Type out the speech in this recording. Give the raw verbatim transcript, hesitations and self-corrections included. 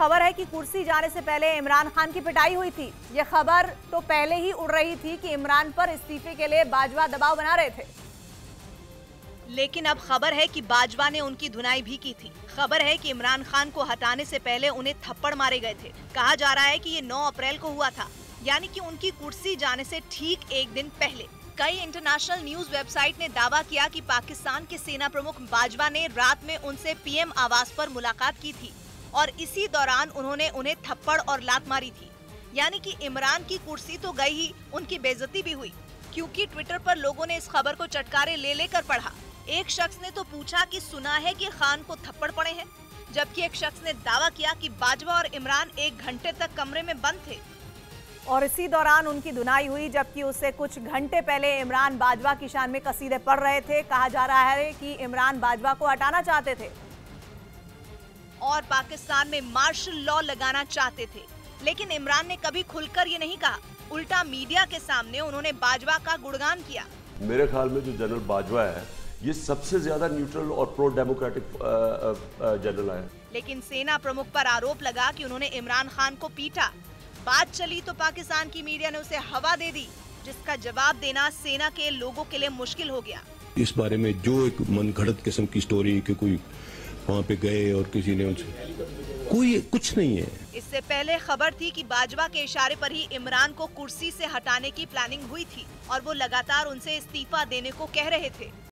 खबर है कि कुर्सी जाने से पहले इमरान खान की पिटाई हुई थी। यह खबर तो पहले ही उड़ रही थी कि इमरान पर इस्तीफे के लिए बाजवा दबाव बना रहे थे, लेकिन अब खबर है कि बाजवा ने उनकी धुनाई भी की थी। खबर है कि इमरान खान को हटाने से पहले उन्हें थप्पड़ मारे गए थे। कहा जा रहा है कि ये नौ अप्रैल को हुआ था, यानी कि उनकी कुर्सी जाने से ठीक एक दिन पहले। कई इंटरनेशनल न्यूज वेबसाइट ने दावा किया कि पाकिस्तान के सेना प्रमुख बाजवा ने रात में उनसे पीएम आवास पर मुलाकात की थी और इसी दौरान उन्होंने उन्हें थप्पड़ और लात मारी थी। यानी कि इमरान की कुर्सी तो गई ही, उनकी बेइज्जती भी हुई, क्योंकि ट्विटर पर लोगों ने इस खबर को चटकारे ले लेकर पढ़ा। एक शख्स ने तो पूछा कि सुना है कि खान को थप्पड़ पड़े हैं, जबकि एक शख्स ने दावा किया कि बाजवा और इमरान एक घंटे तक कमरे में बंद थे और इसी दौरान उनकी धुनाई हुई, जबकि उससे कुछ घंटे पहले इमरान बाजवा की शान में कसीदे पढ़ रहे थे। कहा जा रहा है कि इमरान बाजवा को हटाना चाहते थे और पाकिस्तान में मार्शल लॉ लगाना चाहते थे, लेकिन इमरान ने कभी खुलकर ये नहीं कहा। उल्टा मीडिया के सामने उन्होंने बाजवा का गुणगान किया। मेरे ख्याल में जो जनरल बाजवा है ये सबसे ज्यादा न्यूट्रल और प्रो डेमोक्रेटिक जनरल है। लेकिन सेना प्रमुख पर आरोप लगा कि उन्होंने इमरान खान को पीटा। बात चली तो पाकिस्तान की मीडिया ने उसे हवा दे दी, जिसका जवाब देना सेना के लोगों के लिए मुश्किल हो गया। इस बारे में जो एक मनगढ़ंत किस्म की स्टोरी कि कोई वहाँ पे गए और किसी ने उनसे, कोई कुछ नहीं है। इससे पहले खबर थी कि बाजवा के इशारे पर ही इमरान को कुर्सी से हटाने की प्लानिंग हुई थी और वो लगातार उनसे इस्तीफा देने को कह रहे थे।